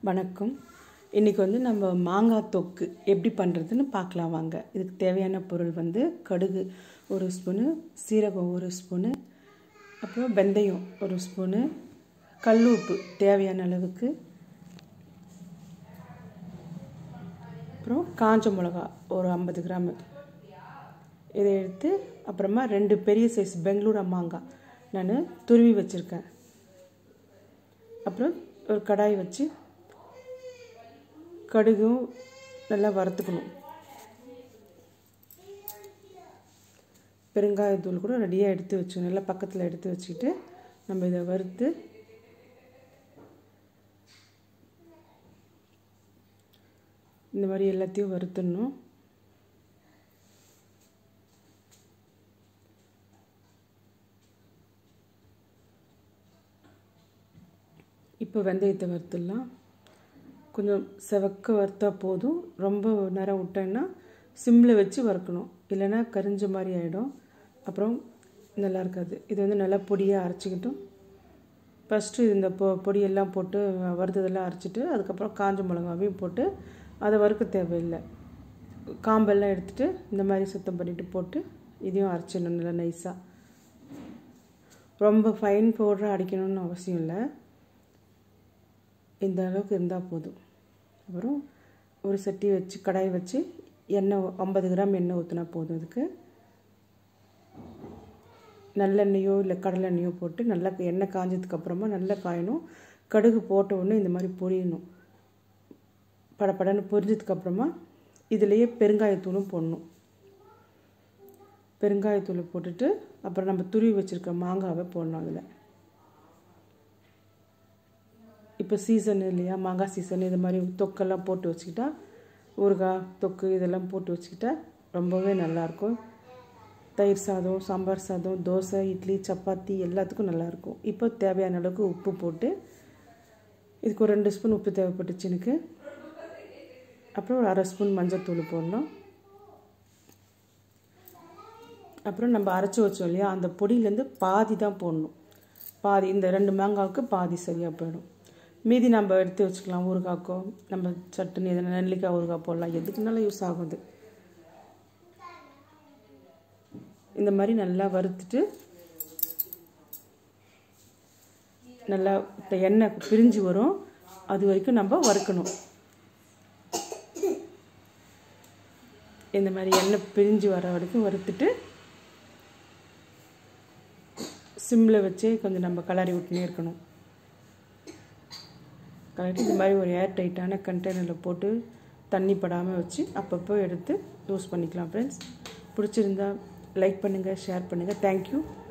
வணக்கம். இன்றைக்கி வந்து நம்ம மாங்காய் தொக்கு எப்படி பண்ணுறதுன்னு பார்க்கலாம் வாங்க. இதுக்கு தேவையான பொருள் வந்து கடுகு 1 ஸ்பூனு, சீரகம் 1 ஸ்பூனு, அப்புறம் வெந்தயம் 1 ஸ்பூனு, கல் உப்பு தேவையான அளவுக்கு, அப்புறம் காஞ்ச மிளகா ஒரு 50 கிராமு. இதை எடுத்து அப்புறமா 2 பெரிய சைஸ் பெங்களூர் மாங்காய் நான் துருவி வச்சுருக்கேன். அப்புறம் ஒரு கடாய் வச்சு கடுகும் நல்லா வறுத்துக்கணும். பெருங்காயத்தூள் கூட ரெடியாக எடுத்து வச்சுக்கணும். நல்லா பக்கத்தில் எடுத்து வச்சுக்கிட்டு நம்ம இதை வறுத்து இந்த மாதிரி எல்லாத்தையும் வறுத்துடணும். இப்போ வெந்தயத்தை வறுத்துடலாம். கொஞ்சம் செவக்க வறுத்தா போதும். ரொம்ப நேரம் விட்டேன்னா சிம்மில் வச்சு வறுக்கணும், இல்லைன்னா கரிஞ்ச மாதிரி ஆகிடும், அப்புறம் நல்லா இருக்காது. இது வந்து நல்லா பொடியாக அரைச்சிக்கிட்டும். ஃபஸ்ட்டு இந்த பொடியெல்லாம் போட்டு வறுத்ததெல்லாம் அரைச்சிட்டு அதுக்கப்புறம் காஞ்ச மிளகாவையும் போட்டு அதை வறுக்க தேவையில்லை. காம்பெல்லாம் எடுத்துகிட்டு இந்த மாதிரி சுத்தம் பண்ணிவிட்டு போட்டு இதையும் அரைச்சிடணும் நல்லா நைஸாக. ரொம்ப ஃபைன் பவுடராக அடிக்கணும்னு அவசியம் இல்லை, இந்த அளவுக்கு இருந்தால் போதும். அப்புறம் ஒரு சட்டி வச்சு கடாய் வச்சு எண்ணெய் 50 கிராம் எண்ணெய் ஊற்றினா போதும். அதுக்கு நல்லெண்ணெயோ இல்லை கடலெண்ணெயோ போட்டு நல்லா எண்ணெய் காஞ்சதுக்கப்புறமா நல்லா காயணும். கடுகு போட்ட உடனே இந்த மாதிரி பொரியணும். படப்படன்னு பொரிஞ்சதுக்கப்புறமா இதுலேயே பெருங்காயத்தூளும் போடணும். பெருங்காயத்தூளை போட்டுட்டு அப்புறம் நம்ம துருவி வச்சுருக்க மாங்காவை போடணும் அதில். இப்போ சீசன் இல்லையா, மாங்காய் சீசன். இது மாதிரி தொக்கெல்லாம் போட்டு வச்சுக்கிட்டா, ஊறுகாய் தொக்கு இதெல்லாம் போட்டு வச்சுக்கிட்டா ரொம்பவே நல்லாயிருக்கும். தயிர் சாதம், சாம்பார் சாதம், தோசை, இட்லி, சப்பாத்தி எல்லாத்துக்கும் நல்லாயிருக்கும். இப்போ தேவையான அளவுக்கு உப்பு போட்டு, இதுக்கு ஒரு 2 ஸ்பூன் உப்பு தேவைப்பட்டுச்சு எனக்கு. அப்புறம் ஒரு 1/2 ஸ்பூன் மஞ்சள் போடணும். அப்புறம் நம்ம அரைச்சி வச்சோம் இல்லையா, அந்த பொடியிலேருந்து பாதி தான் போடணும். பாதி, இந்த 2 மாங்காவுக்கு பாதி சரியாக போயிடும். மீதி நம்ம எடுத்து வச்சுக்கலாம். ஊறுகாய்க்கோ நம்ம சட்னி எதனா நெல்லிக்காய் ஊறுகாய் போடலாம், எதுக்குனாலும் யூஸ் ஆகுது. இந்த மாதிரி நல்லா வறுத்துட்டு நல்லா எண்ணெய் பிரிஞ்சு வரும், அது வரைக்கும் நம்ம வறுக்கணும். இந்த மாதிரி எண்ணெய் பிரிஞ்சு வர வரைக்கும் வறுத்துட்டு சிம்மில் வச்சு கொஞ்சம் நம்ம கலரி விட்டுனே இருக்கணும். கலரி இந்த மாதிரி ஒரு ஏர் டைட்டான கண்டெய்னரில் போட்டு தண்ணி படாமல் வச்சு அப்பப்போ எடுத்து யூஸ் பண்ணிக்கலாம். ஃப்ரெண்ட்ஸ், பிடிச்சிருந்தா லைக் பண்ணுங்கள், ஷேர் பண்ணுங்கள். தேங்க்யூ.